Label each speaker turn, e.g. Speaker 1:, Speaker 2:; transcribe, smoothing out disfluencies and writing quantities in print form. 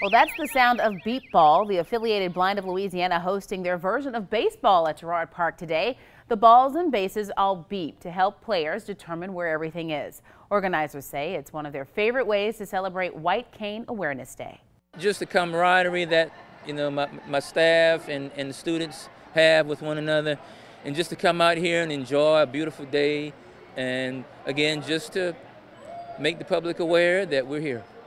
Speaker 1: Well, that's the sound of Beep Ball, the affiliated Blind of Louisiana hosting their version of baseball at Girard Park today. The balls and bases all beep to help players determine where everything is. Organizers say it's one of their favorite ways to celebrate White Cane Awareness Day.
Speaker 2: Just the camaraderie that my staff and the students have with one another, and just to come out here and enjoy a beautiful day, and again just to make the public aware that we're here.